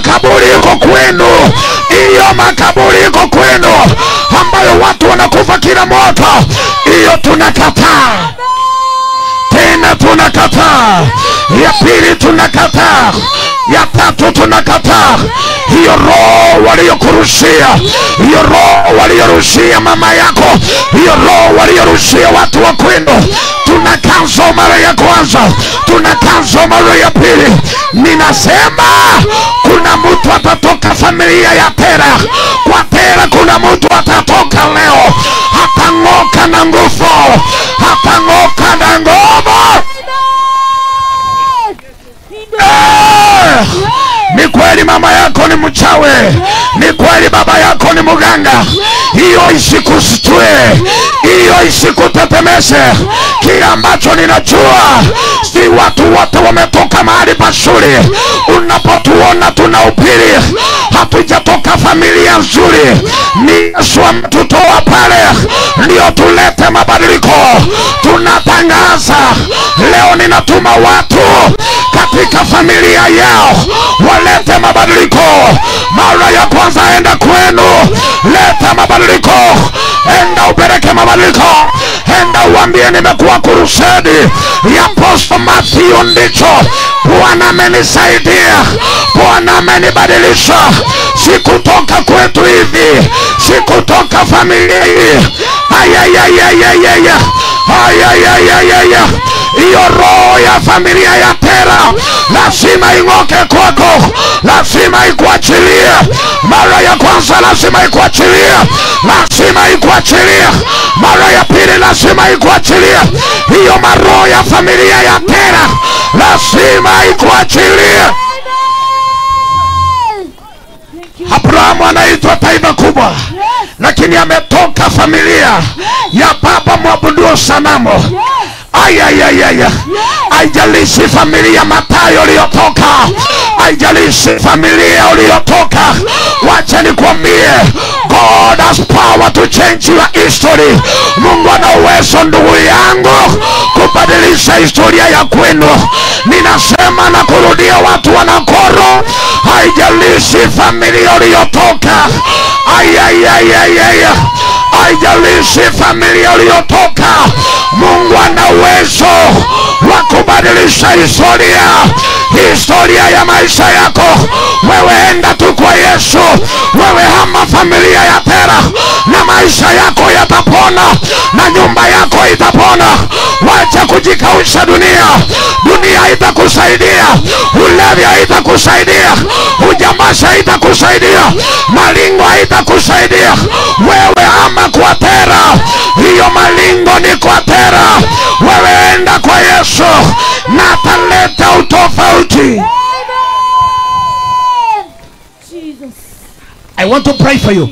makaburi iko kwenu, hiyo makaburi iko kwenu ambayo watu wanakufa kila mwaka, hiyo tunakataa. Tena tunakataa. Ya pili tunakataa. Ya tatu tunakataa. Hiyo roho waliokurushia, hiyo roho waliorushia mama yako, hiyo roho waliorushia watu wa kwenu, tunakaza mara ya kwanza, tunakaza mara ya pili. Ninasema kuna mtu atatoka familia ya Tera. Kwa Tera kuna mtu atatoka leo, hatang'oka na nguvu, hatang'oka na nguvu. Ni kweli mama yako ni mchawi, ni kweli baba yako ni muganga, hiyo isikusitue, hiyo isikutetemeshe. Kila ambacho ninajua, si watu wote wametoka mahali pa shule. Unapotuona tunahubiri, hatujatoka familia nzuri. Ni Yesu ametutoa pale ndio tulete mabadiliko. Tunatangaza leo, ninatuma watu katika familia yao walete mabadiliko. Mara ya kwanza, enda kwenu, leta mabadiliko. Enda upeleke mabadiliko. Enda uambie nimekuwa kurusedi ya Apostle Matthew Ndicho. Bwana amenisaidia, Bwana amenibadilisha. Sikutoka kwetu hivi, sikutoka familia hii. Ayayayayayaya, ayayayayaya. Hiyo roho ya familia ya Tera lazima ing'oke kwako, lazima ikuachilie. Mara ya kwanza lazima ikuachilie, lazima ikuachilie. Mara ya pili lazima ikuachilie. Hiyo maroho ya familia ya Tera lazima ikuachilie. Abrahamu anaitwa taifa kubwa, lakini ametoka familia ya baba mwabudu sanamu. Ayayayaya. Haijalishi familia Mathayo uliotoka, haijalishi familia uliotoka, wacha nikwambie, God has power to change your history. Mungu ana uwezo, ndugu yangu, kubadilisha historia ya kwenu. Ninasema na kurudia, watu wanakoro, haijalishi familia uliotoka. Ayayayayaya. Haijalishi familia uliotoka, Mungu ana uwezo wa kubadilisha historia, historia ya maisha yako. Wewe enda tu kwa Yesu, wewe hama familia ya Tera, na maisha yako yatapona, na nyumba yako itapona. Wacha kujikausha dunia, dunia itakusaidia. Ulevi haitakusaidia, ujambazi haitakusaidia, malingo haitakusaidia. Wewe hama kwa Tera, hiyo malingo ni kwa Tera. Wewe enda kwa Yesu na ataleta utofauti. I want to pray for you.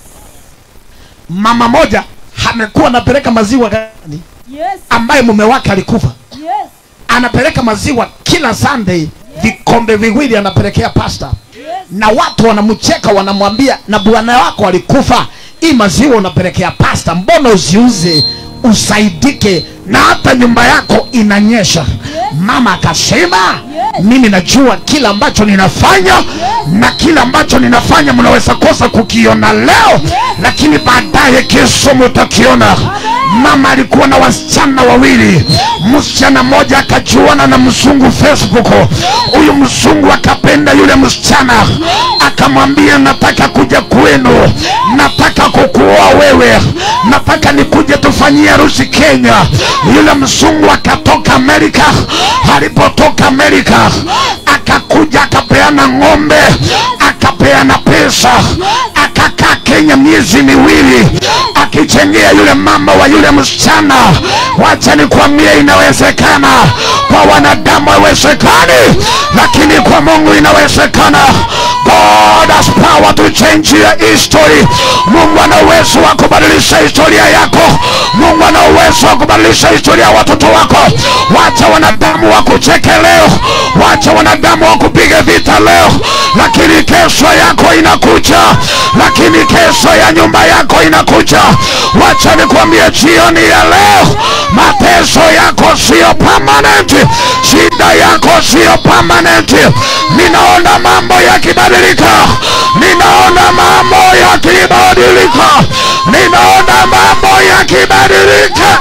Mama moja amekuwa anapeleka maziwa gani? Yes. Ambaye mume wake alikufa. Yes. Anapeleka maziwa kila Sunday. Yes. Vikombe viwili anapelekea pastor. Yes. Na watu wanamcheka, wanamwambia, na bwana wako alikufa, hii maziwa unapelekea pastor, mbona usiuze usaidike na hata nyumba yako inanyesha? Yes. Mama akasema, yes, mimi najua kila ambacho ninafanya, yes, na kila ambacho ninafanya mnaweza kosa kukiona leo, yes, lakini baadaye kesho mtakiona. Mama alikuwa na wasichana wawili. Msichana mmoja akajuana na mzungu Facebook. Huyu mzungu akapenda yule msichana, akamwambia, nataka kuja kwenu, nataka kukuoa wewe, nataka nikuje tufanyie harusi Kenya. Yule mzungu akatoka Amerika. Alipotoka Amerika akakuja, akapeana ng'ombe, akapeana pesa, akakaa Kenya miezi miwili akichengea yule mama wa yule msichana. Wacha nikwambie, inawezekana. Kwa wanadamu haiwezekani, lakini kwa Mungu inawezekana. God has power to change your history. Mungu ana uwezo wa kubadilisha historia yako. Mungu ana uwezo wa kubadilisha historia ya watoto wako. Wacha wanadamu wakucheke leo, wacha wanadamu wakupige vita leo, lakini kesho kesho yako inakuja, lakini kesho ya nyumba yako inakuja. Wacha nikwambie jioni ya leo, mateso yako sio permanent, shida yako sio permanent. Ninaona mambo yakibadilika, ninaona mambo yakibadilika, ninaona mambo yakibadilika.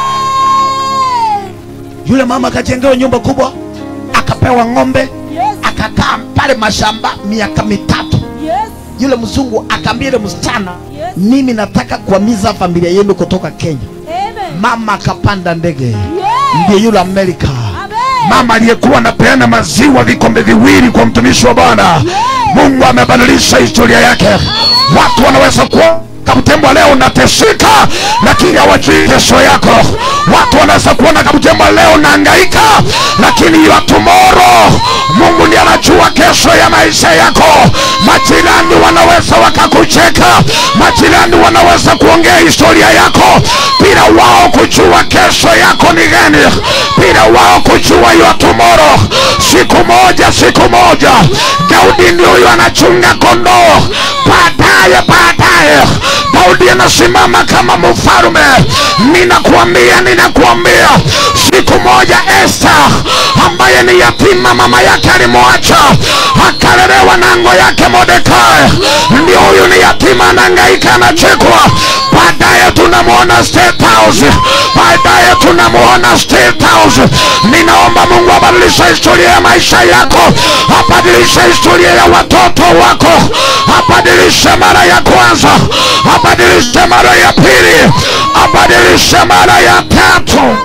Yule mama akajengewa nyumba kubwa, akapewa ng'ombe, akakaa pale mashamba miaka 3. Yule mzungu akaambia yule msichana, mimi nataka kuhamiza familia yenu kutoka Kenya. Mama akapanda ndege, ndiye yule Amerika. Mama aliyekuwa anapeana maziwa vikombe 2 kwa mtumishi wa Bwana, Mungu amebadilisha historia yake. Watu wanaweza kuwa Kabutembo leo unateseka, lakini hawajui kesho yako. Watu wanaweza kuona Kabutembo leo unahangaika, lakini ya tomorrow Mungu ndiye anajua kesho ya maisha yako. Majirani wanaweza wakakucheka, majirani wanaweza kuongea historia yako bila wao kujua kesho yako ni gani, bila wao kujua ya tomorrow. Siku moja Daudi ndio anachunga kondoo. Baadaye Daudi anasimama kama mfalme. Ninakuambia siku moja Esther ambaye ni yatima, mama yake alimwacha, akalelewa na ngo yake Mordekai. Ndio huyu ni yatima, anahangaika, anachekwa. Baadaye tunamuona State House. Ninaomba Mungu abadilishe historia ya maisha yako, abadilishe historia ya watoto wako, abadilishe mara ya kwanza, abadilishe mara ya pili, abadilishe mara ya 3.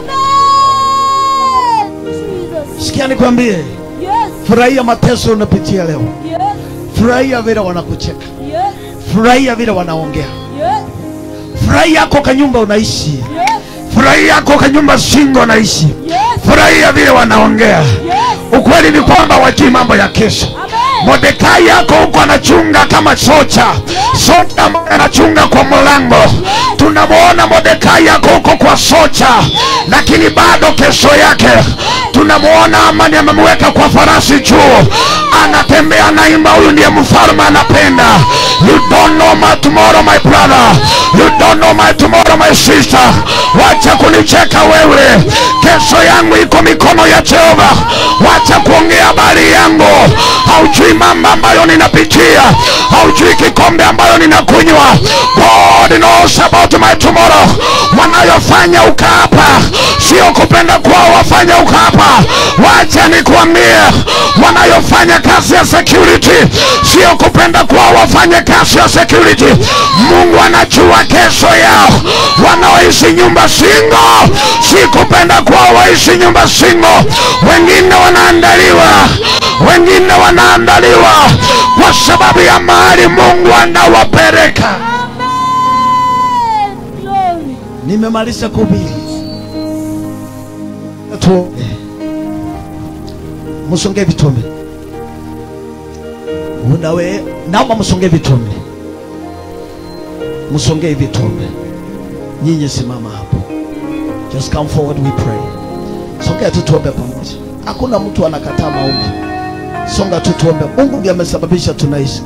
Sikia nikwambie, furahia mateso unapitia leo. Furahia vile wanakucheka, furahia vile wanaongea, furahia yako kanyumba unaishi, furahia yako kanyumba singo unaishi, furahia vile wanaongea. Ukweli ni kwamba wajui mambo ya kesho. Mordekai yako huko anachunga kama socha anachunga kwa mlango. Tunamuona Mordekai yako huko kwa socha, lakini bado kesho yake tunamuona Hamani amemweka kwa farasi juu, anatembea naimba, huyu ndiye mfalme anapenda. You don't know my tomorrow my brother, you don't know my tomorrow my sister. Wacha kunicheka wewe, kesho yangu iko mikono ya Jehova. Wacha kuongea habari yangu, haujui mambo ambayo ninapitia, haujui kikombe ambayo ninakunywa. God knows about my tomorrow. Wanayofanya ukapa sio kupenda kwao, wafanya ukapa. Wacha nikwambie, wanayofanya kazi ya security sio kupenda kwao, wafanya kazi ya security. Mungu anajua kesho yao. Wanaoishi nyumba singo si kupenda kwao waishi nyumba singo. Wengine wanaandaliwa kwa sababu ya mahali Mungu anawapeleka. Nimemaliza kuhubiri. Musonge vitombe. Naomba musonge vitombe. Musonge vitombe. Nyinyi simama hapo. Just come forward, we pray. Songa tu tuombe pamoja. Hakuna mtu anakataa maombi. Songa tu tuombe. Mungu ndiye amesababisha tunaishi.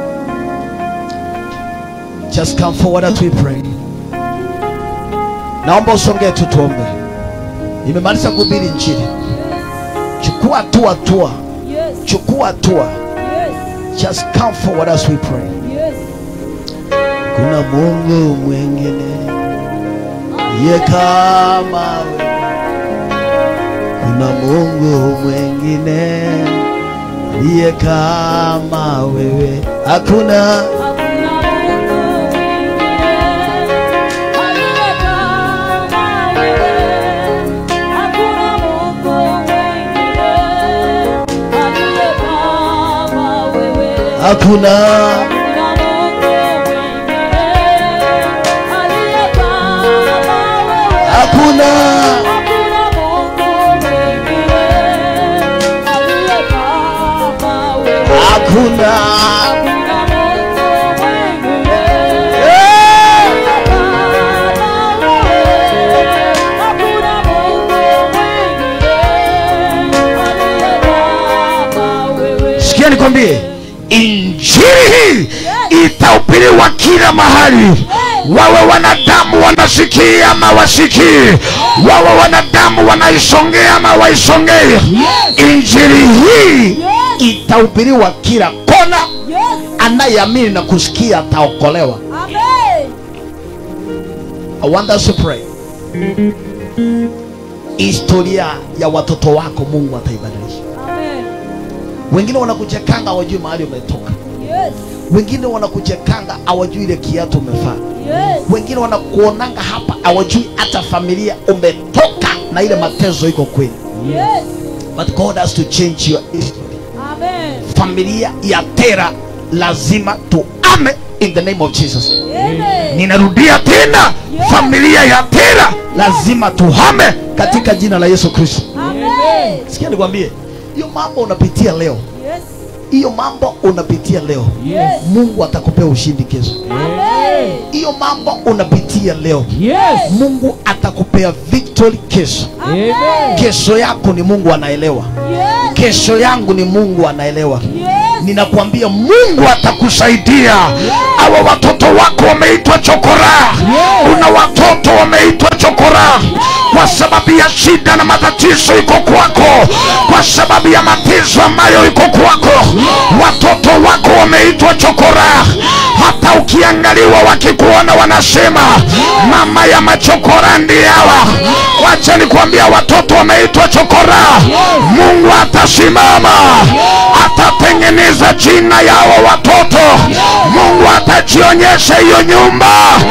Just come forward as we pray. Naomba usonge tu tuombe. Nimemaliza kuhubiri injili. Chukua hatua. Chukua hatua. Just come forward as we pray. Kuna Mungu mwingine ye kama wewe. Kuna Mungu mwingine ye kama wewe. Hakuna hakuna sikia nikwambie, Injili itahubiriwa kila mahali. Wawe wanadamu wanasikia ama wasikii, wawe wanadamu wanaisongea ama waisongee, injili hii itahubiriwa kila kona. Anayeamini na kusikia ataokolewa. Amen. I want us to pray. Historia ya watoto wako Mungu ataibadilisha. Amen. Wengine wanakuchekanga hawajui mahali umetoka. Yes. Wengine wanakuchekanga hawajui ile kiatu umevaa. Yes. Wengine wanakuonanga hapa hawajui hata familia umetoka na ile matezo iko kweli. Yes. But God has to change your history. Amen. Familia ya Tera lazima tuame in the name of Jesus. Amen. Ninarudia tena, yes. Familia ya Tera lazima tuhame katika jina la Yesu Kristo. Amen. Sikia nikwambie, hiyo mambo unapitia leo. Yes. Hiyo mambo unapitia leo. Yes. Mungu atakupea ushindi kesho. Amen. Hiyo mambo unapitia leo. Yes. Mungu atakupea victory kesho. Amen. Kesho yako ni Mungu anaelewa. Yes. Kesho yangu ni Mungu anaelewa. Yes. Ninakuambia Mungu atakusaidia. Yes. Hawa watoto wako wameitwa chokora. Yes. Una watoto wameitwa chokora. Kwa sababu ya shida na matatizo iko kwako, kwa sababu ya mateso ambayo iko kwako, watoto wako wameitwa chokora. Hata ukiangaliwa wakikuona wanasema mama ya machokora ndiye hawa. Wacha nikwambia, watoto wameitwa chokora. Mungu atasimama, atatengeneza jina ya hawa watoto. Mungu atajionyesha hiyo nyumba.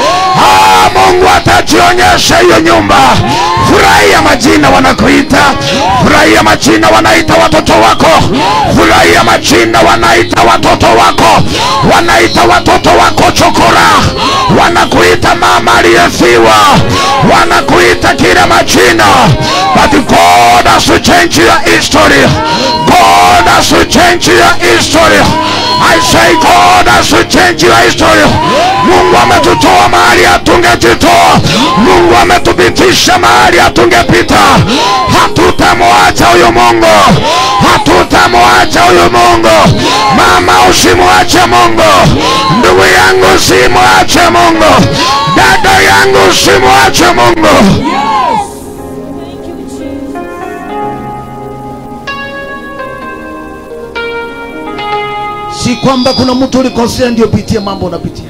Mungu atajionyesha hiyo nyumba. Furahia majina wanakuita. Furahia majina wanaita watoto wako. Furahia majina wanaita watoto wako. Wanaita watoto wako chokora. Wanakuita mama aliyefiwa. Wanakuita kila majina. But God has to change your history. God has to change your history. I say God has to change your history. Mungu ametutoa mahali hatungejitoa. Mungu ametupitisha mahali hatungepita. Hatutamwacha huyo Mungu. Hatutamwacha huyo Mungu. Mama, usimwache Mungu. Ndugu yangu, usimwache Mungu. Dada yangu, usimwache Mungu. Si kwamba kuna mtu ulikosea ndio pitia mambo unapitia.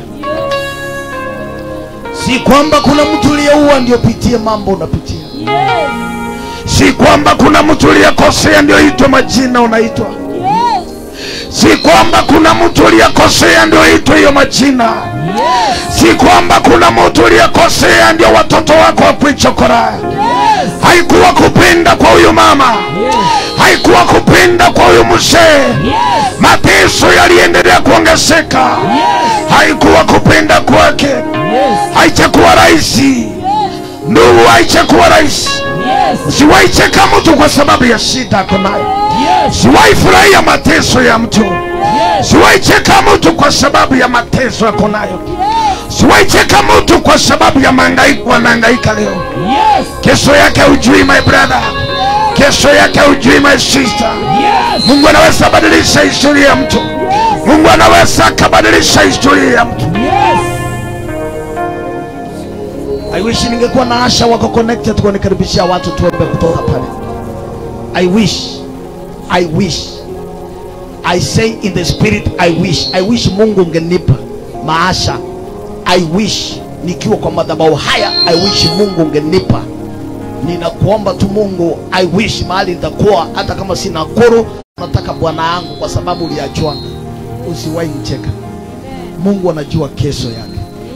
Si kwamba kuna mtu uliyeua ndio pitia mambo unapitia. Si kwamba kuna mtu uliyekosea ndio itwa majina unaitwa. Si kwamba kuna mtu uliyekosea ndio itwa hiyo majina. Si kwamba kuna mtu uliyekosea ndio watoto wako wapo chokora. Haikuwa kupenda kwa huyu mama. Haikuwa kupenda kwa huyu mzee. Mateso yaliendelea kuongezeka. Haikuwa kupenda kwake. Haichakuwa rahisi. Ndugu, haichakuwa rahisi. Usiwahi cheka mtu kwa sababu ya shida ako nayo. Usiwahi furahia mateso ya mtu. Usiwahi cheka mtu kwa sababu ya mateso ako nayo. Usiwahi cheka mtu kwa sababu ya mahangaiko anahangaika leo. Kesho yake hujui, my brother. Kesho yake hujui, my sister. Mungu anaweza badilisha historia ya mtu. Mungu anaweza kubadilisha historia ya mtu. I wish ningekuwa na Asha wako connected kwa nikaribishia watu tuombe kutoka pale. I wish I say in the spirit, I wish Mungu ungenipa maasha. I wish nikiwa kwa madhabahu haya, I wish Mungu ungenipa. Ninakuomba tu Mungu, I wish mahali nitakuwa hata kama sina koro, nataka Bwana yangu kwa sababu uliachwa. Usiwahi mcheka. Mungu anajua kesho yake.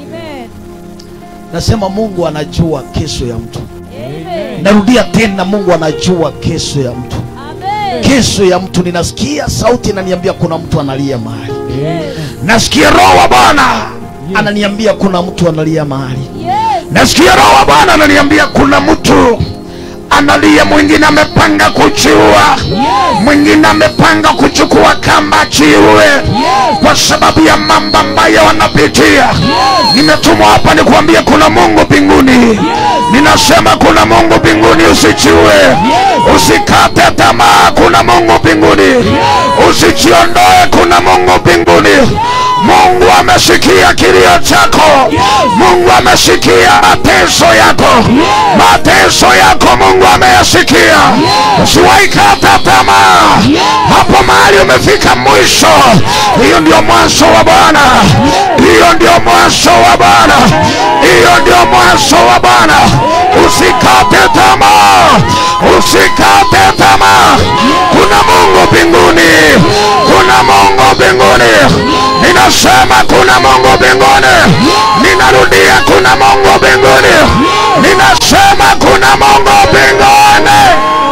Nasema Mungu anajua kesho ya mtu. Amen. Narudia tena, Mungu anajua kesho ya mtu. Amen. Kesho ya mtu. Ninasikia sauti inaniambia kuna mtu analia mahali. Amen. Nasikia Roho wa Bwana ananiambia kuna mtu analia mahali. Yes. Nasikia Roho wa Bwana ananiambia kuna mtu analia, mwingine amepanga kujiua, mwingine amepanga kuchukua kamba ajiue kwa sababu ya mambo ambayo wanapitia. Nimetumwa hapa nikuambie kuna Mungu mbinguni. Ninasema kuna Mungu mbinguni, usijiue, usikate tamaa, kuna Mungu mbinguni, usijiondoe, kuna Mungu mbinguni. Mungu amesikia kilio chako, Mungu amesikia mateso yako, mateso yako Mungu ameyasikia. Usiwaikata tamaa. Hapo mahali umefika mwisho, hiyo ndio mwanzo wa Bwana, hiyo ndio mwanzo wa Bwana, hiyo ndio mwanzo wa Bwana. Usikate tamaa, usikate tamaa. Kuna Mungu mbinguni, kuna Mungu mbinguni. Ninasema kuna Mungu mbinguni. Ninarudia, kuna Mungu mbinguni. Ninasema kuna Mungu mbinguni.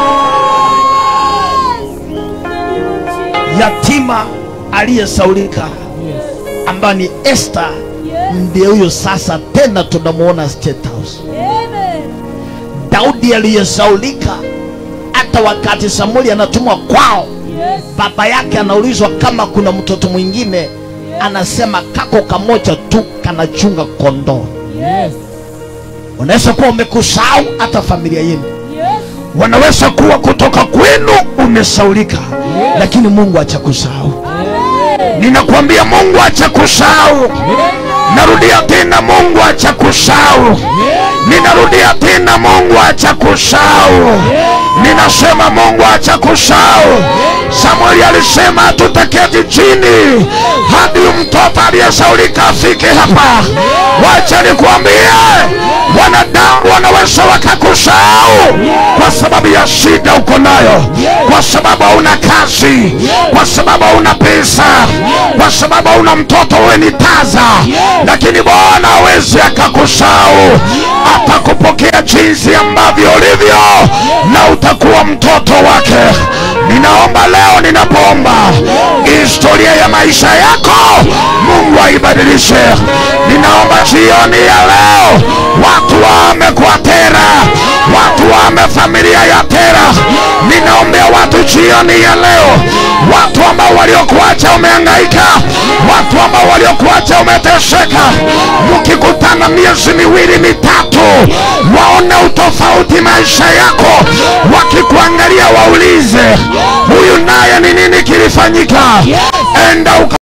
Yatima aliyesaulika ambaye ni Esther, ndiye huyo sasa tena tunamuona State House. Daudi aliyesaulika, hata wakati Samueli anatumwa kwao, baba yake anaulizwa kama kuna mtoto mwingine, anasema kako kamoja tu kanachunga kondoo. Unaweza kuwa umekusahau hata familia yenu. Wanaweza kuwa kutoka kwenu umesaulika, lakini Mungu hajakusahau. Ninakwambia Mungu hajakusahau. Narudia tena, Mungu hajakusahau. Ninarudia tena, Mungu hajakusahau. Ninasema Mungu hajakusahau. Samueli alisema tutaketi chini hadi mtoto aliyesaulika afike hapa. Wacha nikwambie, wanadamu wanaweza wakakusahau kwa sababu ya shida uko nayo, kwa sababu hauna kazi, kwa sababu hauna pesa, kwa sababu hauna mtoto, wewe ni taza. Lakini Bwana hawezi akakusahau, atakupokea jinsi ambavyo ulivyo na utakuwa mtoto wake. Ninaomba leo, ninapoomba historia ya maisha yako Mungu aibadilishe. Ninaomba jioni ya leo watu wamekuwa tera, watu wame familia ya tera. Ninaombea watu jioni ya leo, watu ambao waliokuacha umehangaika, watu ambao waliokuacha umeteseka, mkikutana miezi miwili mitatu waone utofauti maisha yako, wakikuangalia waulize huyu naye ni nini kilifanyika. Enda